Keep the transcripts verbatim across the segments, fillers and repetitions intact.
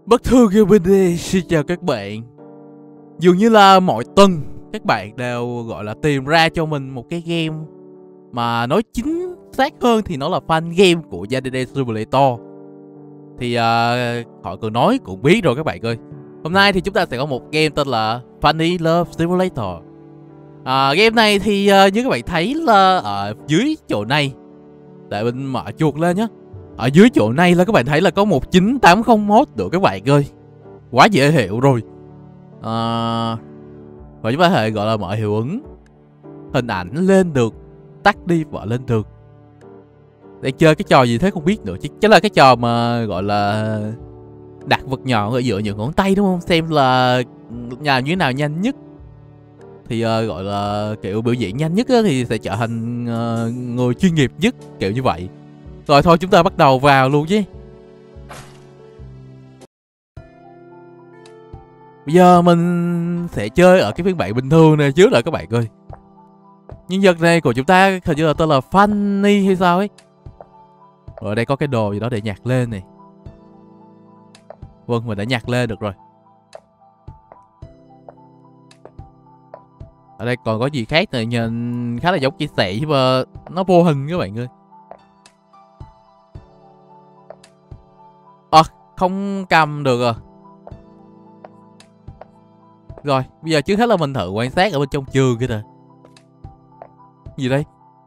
Bất thương Gaming đi, xin chào các bạn. Dường như là mỗi tuần các bạn đều gọi là tìm ra cho mình một cái game mà nói chính xác hơn thì nó là fan game của Yandere Simulator. Thì uh, họ cần nói cũng biết rồi các bạn ơi. Hôm nay thì chúng ta sẽ có một game tên là Funny Love Simulator. À, game này thì uh, như các bạn thấy là ở dưới chỗ này, để mình mở chuột lên nhé. Ở dưới chỗ này là các bạn thấy là có một chín tám không mốt được các bạn ơi. Quá dễ hiểu rồi. À, và chúng ta có thể gọi là mở hiệu ứng hình ảnh lên được, tắt đi mở lên được. Đang chơi cái trò gì thế không biết nữa. Chứ chắc là cái trò mà gọi là đặt vật nhọn ở giữa những ngón tay đúng không? Xem là nhà như thế nào nhanh nhất. Thì uh, gọi là kiểu biểu diễn nhanh nhất á, thì sẽ trở thành uh, người chuyên nghiệp nhất, kiểu như vậy. Rồi thôi chúng ta bắt đầu vào luôn chứ. Bây giờ mình sẽ chơi ở cái phiên bản bình thường này trước rồi các bạn ơi. Nhân vật này của chúng ta hình như là tên là Funny hay sao ấy. Ở đây có cái đồ gì đó để nhặt lên này. Vâng, mình đã nhặt lên được rồi. Ở đây còn có gì khác này, nhìn khá là giống chia sẻ nhưng mà nó vô hình các bạn ơi. À, không cầm được à. Rồi, bây giờ trước hết là mình thử quan sát ở bên trong trường kia nè. Gì đây?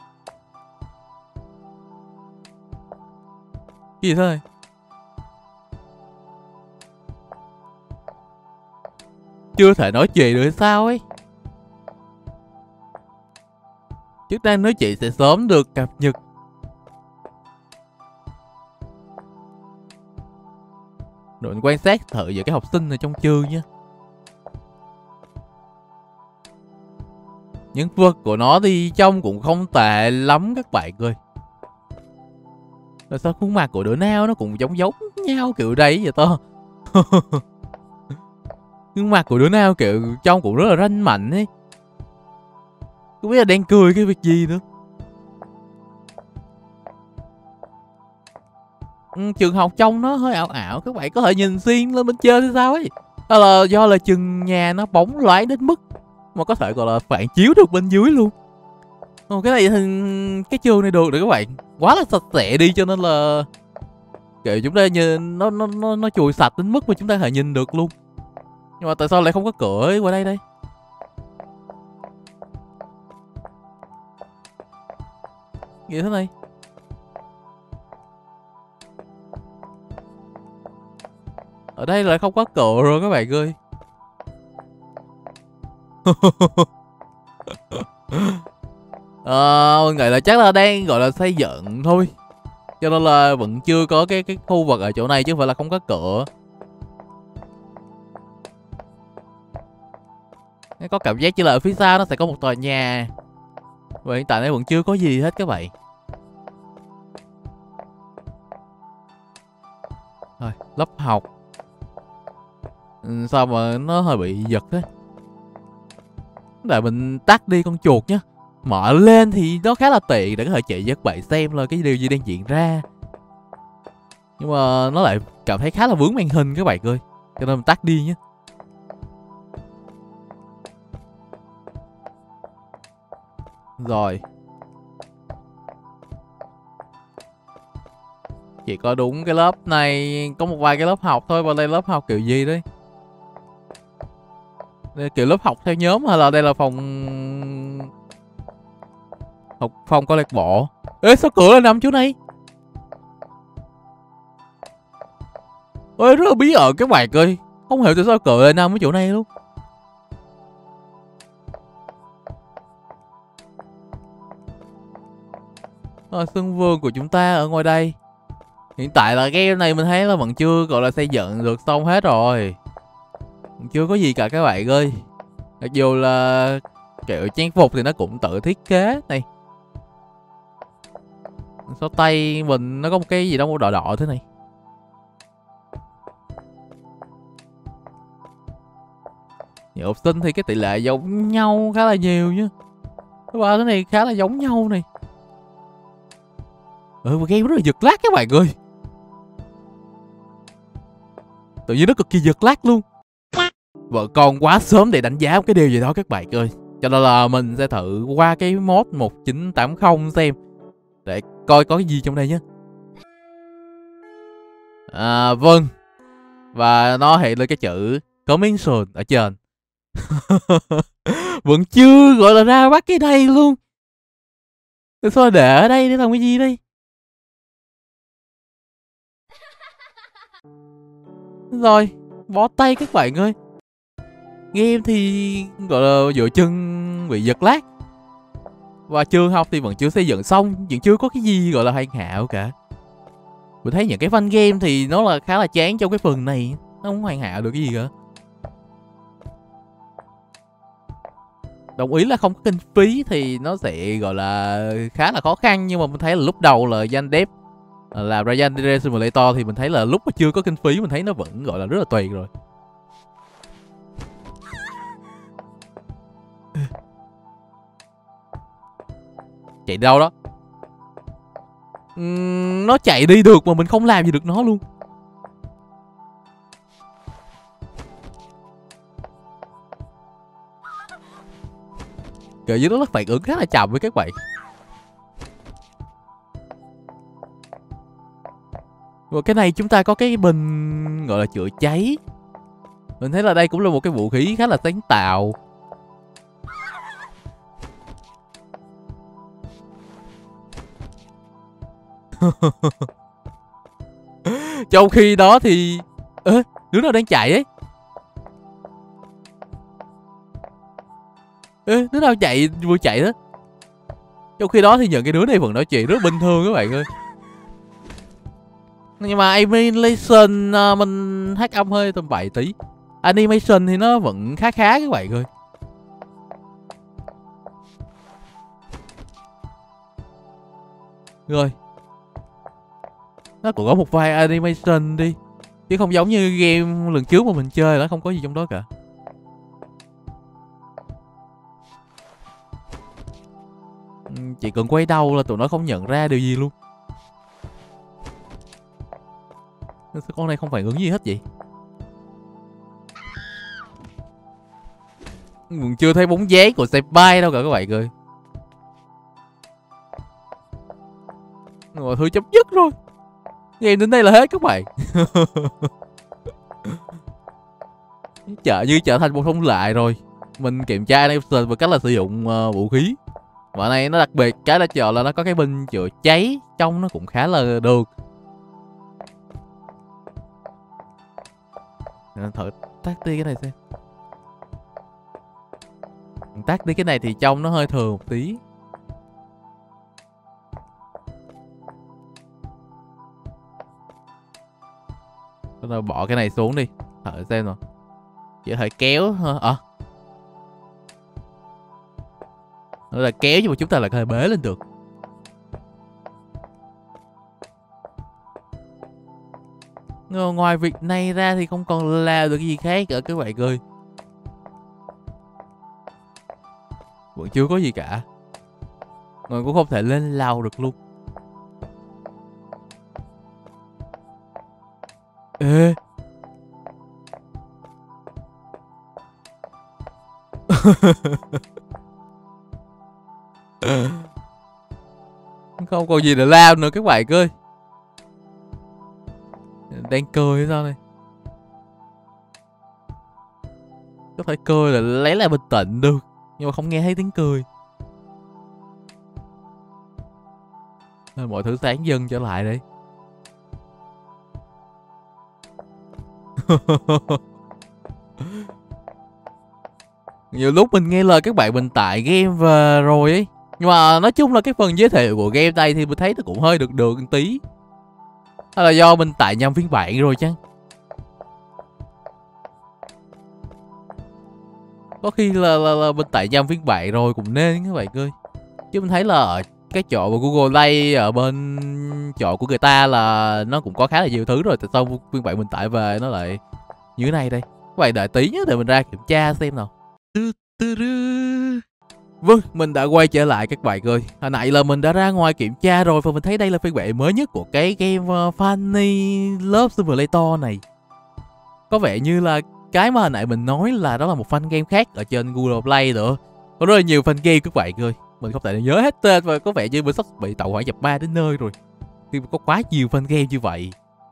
Cái gì thế này? Chưa thể nói chuyện được hay sao ấy. Chức năng nói chuyện sẽ sớm được cập nhật. Rồi mình quan sát thử về cái học sinh ở trong trường nha. Những vật của nó thì trông cũng không tệ lắm các bạn ơi. Rồi sao khuôn mặt của đứa nào nó cũng giống giống nhau kiểu đấy vậy to. Khuôn mặt của đứa nào kiểu trông cũng rất là ranh mảnh ấy. Không biết là đang cười cái việc gì nữa. Ừ, trường học trông nó hơi ảo ảo. Các bạn có thể nhìn xuyên lên bên trên hay sao ấy. Đó là do là chừng nhà nó bóng loáng đến mức mà có thể gọi là phản chiếu được bên dưới luôn. Ồ, cái này thì cái trường này được rồi các bạn. Quá là sạch sẽ đi cho nên là kiểu chúng ta nhìn nó nó nó nó chùi sạch đến mức mà chúng ta có thể nhìn được luôn. Nhưng mà tại sao lại không có cửa ấy qua đây đây? Gì thế này? Ở đây lại không có cửa rồi các bạn ơi. Ờ, mình nghĩ là chắc là đang gọi là xây dựng thôi. Cho nên là vẫn chưa có cái cái khu vực ở chỗ này chứ không phải là không có cửa. Có cảm giác như là ở phía sau nó sẽ có một tòa nhà. Và hiện tại đây vẫn chưa có gì hết các bạn. Rồi, lớp học. Ừ, sao mà nó hơi bị giật thế. Để mình tắt đi con chuột nhé. Mở lên thì nó khá là tiện để có thể chỉ cho các bạn xem là cái điều gì đang diễn ra. Nhưng mà nó lại cảm thấy khá là vướng màn hình các bạn ơi. Cho nên mình tắt đi nhé. Rồi. Chỉ có đúng cái lớp này có một vài cái lớp học thôi. Và đây lớp học kiểu gì đấy? Đây kiểu lớp học theo nhóm hay là đây là phòng học phòng câu lạc bộ? Ê sao cửa lại nằm chỗ này? Ê rất là bí ẩn các bạn ơi. Không hiểu tại sao cửa lại nằm ở chỗ này luôn. Rồi sân vườn của chúng ta ở ngoài đây. Hiện tại là game này mình thấy là vẫn chưa gọi là xây dựng được xong hết rồi. Chưa có gì cả các bạn ơi. Mặc dù là kiểu trang phục thì nó cũng tự thiết kế này. Số tay mình nó có một cái gì đó đỏ đỏ thế này. Nhiều học sinh thì cái tỷ lệ giống nhau khá là nhiều nhá. Cái ba cái này khá là giống nhau này. Ừ mà game rất là giật lát các bạn ơi. Tự nhiên nó cực kỳ giật lag luôn. Vợ con quá sớm để đánh giá một cái điều gì đó các bạn ơi. Cho nên là mình sẽ thử qua cái mod một chín tám không xem, để coi có cái gì trong đây nhé. À vâng. Và nó hiện lên cái chữ Coming soon ở trên. Vẫn chưa gọi là ra bắt cái này luôn. Sao để ở đây để làm cái gì đây? Rồi, bó tay các bạn ơi. Game thì gọi là dựa chân bị giật lag. Và trường học thì vẫn chưa xây dựng xong, vẫn chưa có cái gì gọi là hoàn hảo cả. Mình thấy những cái fan game thì nó là khá là chán trong cái phần này. Nó không hoàn hảo được cái gì cả. Đồng ý là không có kinh phí thì nó sẽ gọi là khá là khó khăn. Nhưng mà mình thấy là lúc đầu là Gian Dev là ra Yandere Simulator thì mình thấy là lúc mà chưa có kinh phí mình thấy nó vẫn gọi là rất là tuyệt rồi. Chạy đâu đó? Uhm, nó chạy đi được mà mình không làm gì được nó luôn. Kiểu như nó phản ứng khá là chậm với các bạn. Và cái này chúng ta có cái bình gọi là chữa cháy. Mình thấy là đây cũng là một cái vũ khí khá là sáng tạo. Trong khi đó thì ê, đứa nào đang chạy ấy? Ê, đứa nào chạy vừa chạy đó. Trong khi đó thì những cái đứa này vẫn nói chuyện rất bình thường các bạn ơi. Nhưng mà animation uh, mình hát âm hơi tầm bậy tí. Animation thì nó vẫn khá khá các bạn ơi. Rồi, nó cũng có một vài animation đi, chứ không giống như game lần trước mà mình chơi, nó không có gì trong đó cả. Chỉ cần quay đầu là tụi nó không nhận ra điều gì luôn. Sao con này không phản ứng gì hết vậy? Mình chưa thấy bóng dáng của Senpai đâu cả các bạn ơi. Mọi thứ chấm dứt rồi. Game đến đây là hết các bạn. Chợ như trở thành một thông lệ rồi. Mình kiểm tra animation và cách là sử dụng uh, vũ khí. Và này nó đặc biệt cái là chợ là nó có cái bình chữa cháy, trong nó cũng khá là được. Thử tắt đi cái này xem. Tắt đi cái này thì trong nó hơi thường một tí. Rồi bỏ cái này xuống đi. Thử xem nào. Chỉ có thể kéo thôi. À. Nó là kéo nhưng mà chúng ta lại có thể bế lên được. Ngoài việc này ra thì không còn làm được cái gì khác cả các bạn ơi. Vẫn chưa có gì cả. Người cũng không thể lên lầu được luôn. Ê. Không còn gì để làm nữa các bạn ơi. Đang cười hay sao này? Có thể cười là lấy lại bình tĩnh được, nhưng mà không nghe thấy tiếng cười. Nên mọi thứ sáng dần trở lại đây. Nhiều lúc mình nghe lời các bạn mình tải game về rồi ấy. Nhưng mà nói chung là cái phần giới thiệu của game đây thì mình thấy nó cũng hơi được được một tí. Hay là do mình tải nhầm phiên bản rồi chăng? Có khi là, là, là mình tải nhầm phiên bản rồi cũng nên các bạn ơi. Chứ mình thấy là ở cái chỗ của Google Play ở bên chỗ của người ta là nó cũng có khá là nhiều thứ rồi. Tại sao phiên bản mình tải về nó lại như thế này đây? Các bạn đợi tí nhé để mình ra kiểm tra xem nào. Vâng, mình đã quay trở lại các bạn ơi. Hồi nãy là mình đã ra ngoài kiểm tra rồi và mình thấy đây là phiên bản mới nhất của cái game uh, Funny Love Simulator này. có vẻ như là cái mà hồi nãy mình nói là đó là một fan game khác ở trên Google Play nữa. Có rất là nhiều fan game các bạn ơi. Mình không thể nhớ hết tên và có vẻ như mình sắp bị tàu hỏa nhập ma đến nơi rồi. Khi mà có quá nhiều fan game như vậy.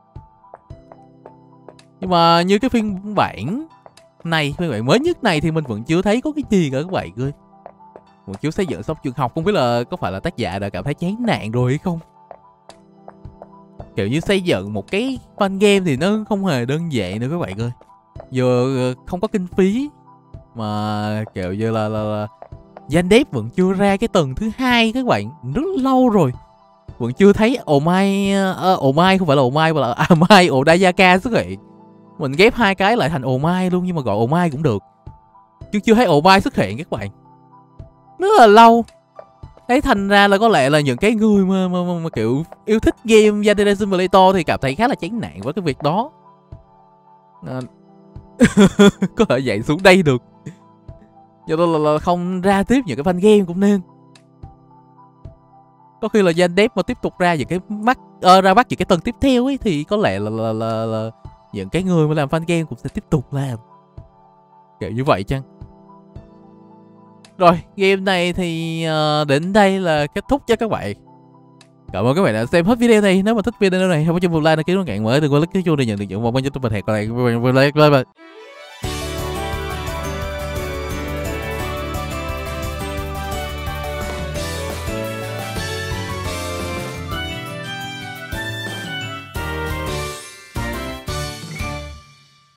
Nhưng mà như cái phiên bản này, phiên bản mới nhất này thì mình vẫn chưa thấy có cái gì cả các bạn ơi. Vẫn chưa xây dựng xong trường học, không biết là có phải là tác giả đã cảm thấy chán nản rồi hay không. Kiểu như xây dựng một cái fan game thì nó không hề đơn giản nữa các bạn ơi. Vừa không có kinh phí mà kiểu như là, là, là Zandep vẫn chưa ra cái tầng thứ hai các bạn, rất lâu rồi. Vẫn chưa thấy Omai, uh, Omai không phải là Omai mà là Amai Odayaka xuất hiện. Mình ghép hai cái lại thành Omai luôn nhưng mà gọi Omai cũng được. Chứ chưa thấy Omai xuất hiện các bạn. Rất là lâu. Thế thành ra là có lẽ là những cái người mà, mà, mà, mà kiểu yêu thích game Yandere Simulator thì cảm thấy khá là chán nản với cái việc đó. À... có thể dạy xuống đây được. Do đó là, là không ra tiếp những cái fan game cũng nên. Có khi là Zandep mà tiếp tục ra những cái mắt uh, ra bắt những cái tầng tiếp theo ấy thì có lẽ là, là, là, là những cái người mà làm fan game cũng sẽ tiếp tục làm kiểu như vậy chăng. Rồi, game này thì uh, đến đây là kết thúc cho các bạn. Cảm ơn các bạn đã xem hết video này. Nếu mà thích video này hãy bấm cho một like đăng ký kênh mới, đừng quên click cái chuông để nhận được những video mới nhất. Tôi mình hẹn gặp lại.